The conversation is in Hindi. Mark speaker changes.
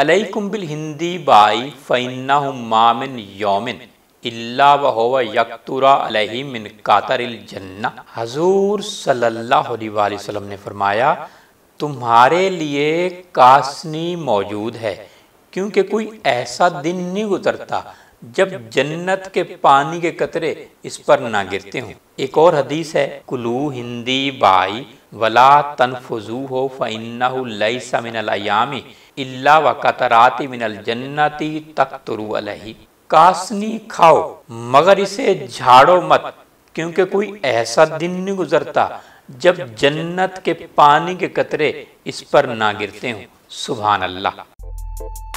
Speaker 1: अलैकुम बिल हिंदी बाई फ़इन्नहु मा मिन यौमिन इल्ला व हुवा यक्तुरा अलैहि मिन कातरिल जन्नह। हजूर सल्लल्लाहु अलैहि वसल्लम ने फरमाया, तुम्हारे लिए कासनी मौजूद है, क्योंकि कोई ऐसा दिन नहीं गुजरता जब जन्नत के पानी के कतरे इस पर ना गिरते हों। एक और हदीस है, कुलू हिंदी बाई वला तनफुजू हो फ़इन्नहु लैसा मिनल अय्यामी इल्ला व कतराति मिनल जन्नति तक़तुरु अलैहि। कासनी खाओ मगर इसे झाड़ो मत, क्योंकि कोई ऐसा दिन नहीं गुजरता जब जन्नत के पानी के कतरे इस पर ना गिरते हों। सुभान अल्लाह।